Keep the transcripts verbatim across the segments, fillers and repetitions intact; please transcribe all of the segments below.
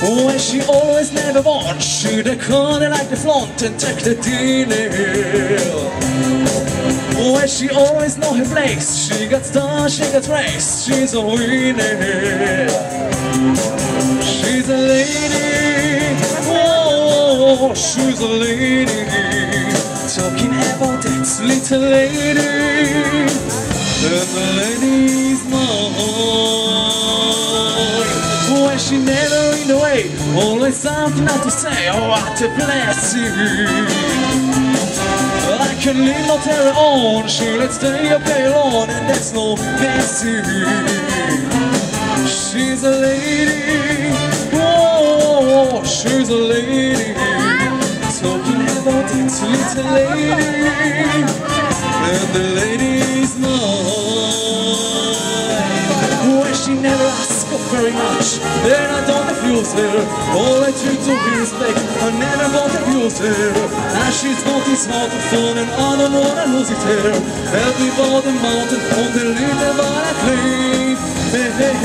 When she always never wants, she'd call it like the flaunt and take the deal. When she always know her place, she got star, she got race, she's a winner. She's a lady, oh, she's a lady. Talking about that little lady, and the lady's mine. When she never in the way, always something not to say, oh what a blessing. I can leave no terror on, she lets stay up there alone, and that's no mercy. She's a lady, oh, she's a lady. Talking about this little lady, and the lady's mine. When she never asks for very much, then I don't abuse her. All I treat to be respect, I never want to abuse her. And she's got this heart of fun, and I don't wanna lose it here. Help me for the mountain, on the little bar I claim. Hey, hey,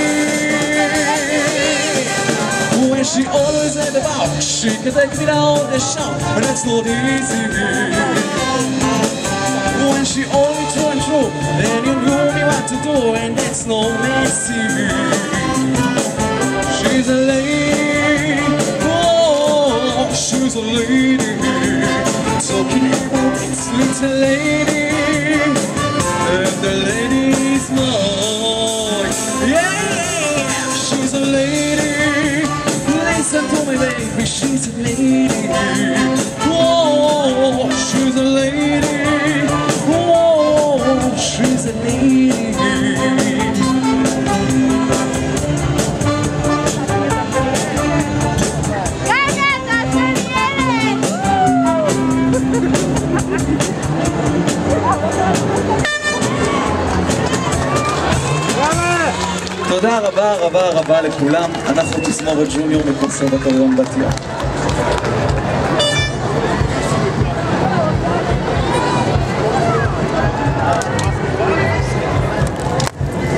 hey. When she always had about, she can take me down the shout, and that's not easy. When she only true and true, then you know me what to do, and that's no messy. She's a lady, oh, she's a lady. Talking about this little lady, and the lady's mine. Yeah, she's a lady. Listen to me, baby, she's a lady. Oh, she's a lady. Oh, she's a lady. תודה רבה רבה רבה לכולם. אנחנו תזמורת ג'וניור מקונסרבטוריון בת ים.